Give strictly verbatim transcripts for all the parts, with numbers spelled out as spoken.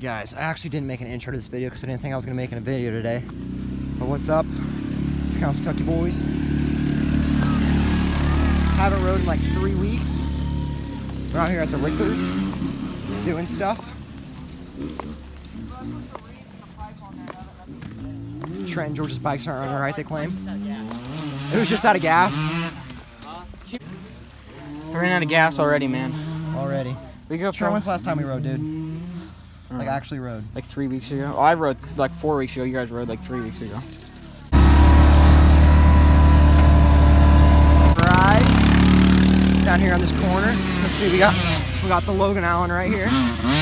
Alright guys, I actually didn't make an intro to this video because I didn't think I was going to make a video today. But what's up? It's Kentucky boys. Haven't rode in like three weeks. We're out here at the Richards doing stuff. Trent and George's bikes aren't running right, they claim. It was just out of gas. I ran out of gas already, man. Already. We go Trent, when's the last time we rode, dude? Like actually rode? Like three weeks ago. Oh, I rode like four weeks ago. You guys rode like three weeks ago. Ride down here on this corner. Let's see, we got we got the Logan Allen right here.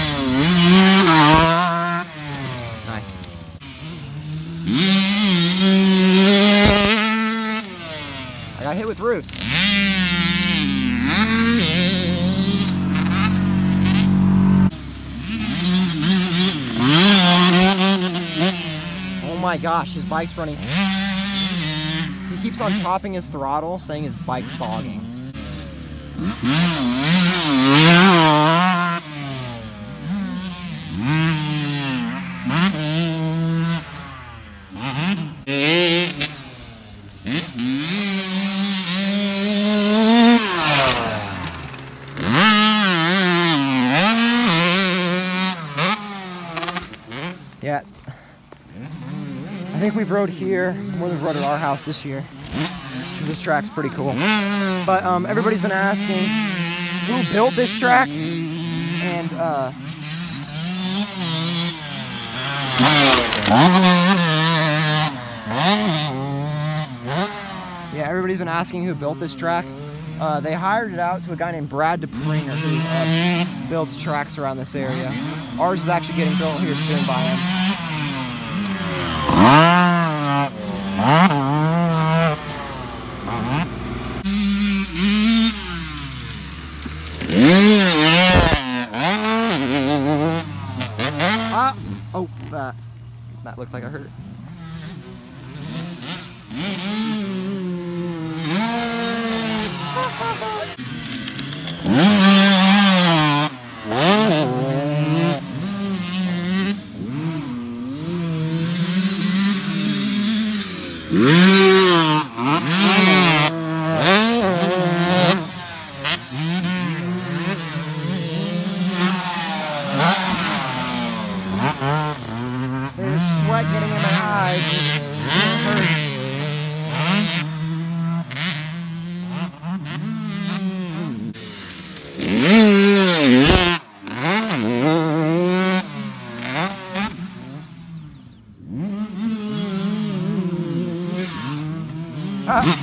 Nice. I got hit with roofs. Oh my gosh, his bike's running. He keeps on topping his throttle, saying his bike's bogging. Yeah. I think we've rode here more than we've rode at our house this year. This track's pretty cool. But um, everybody's been asking who built this track, and uh, yeah, everybody's been asking who built this track. Uh, they hired it out to a guy named Brad DePringer who uh, builds tracks around this area. Ours is actually getting built here soon by him. Ah! Oh, that. That looks like I hurt it. There's sweat getting in my eyes. Ah.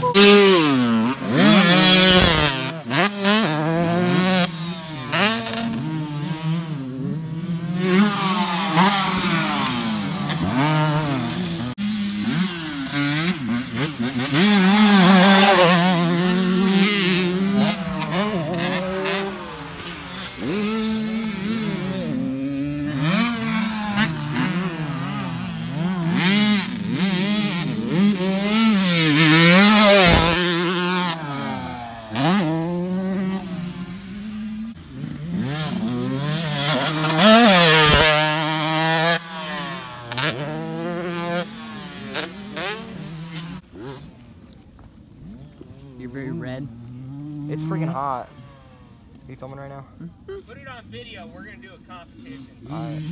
You're very red. It's freaking hot. Are you filming right now? Put it on video. We're going to do a competition. Alright.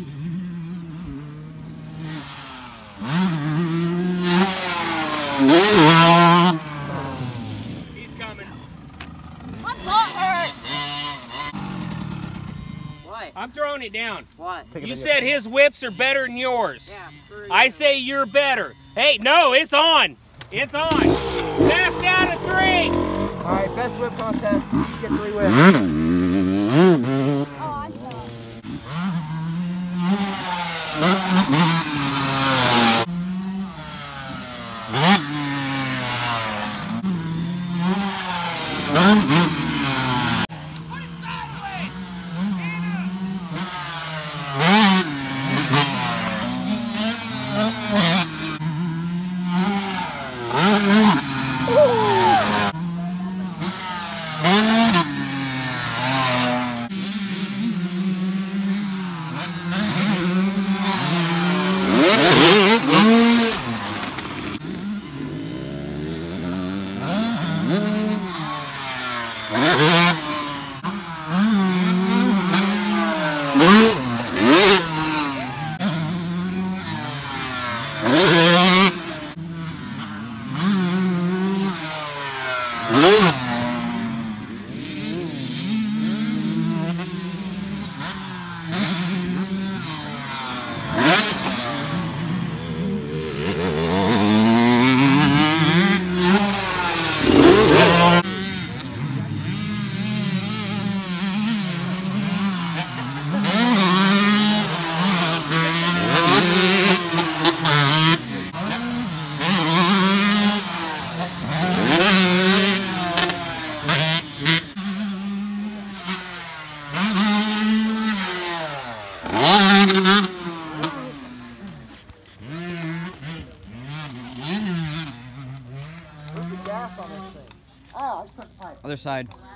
He's coming. My butt hurts. What? I'm throwing it down. What? You said his whips are better than yours. Yeah, for I you. say you're better. Hey, no, it's on. It's on. Best out of three. Alright, best whip contest. You get three whips. Oh, I Put it sideways. Other side.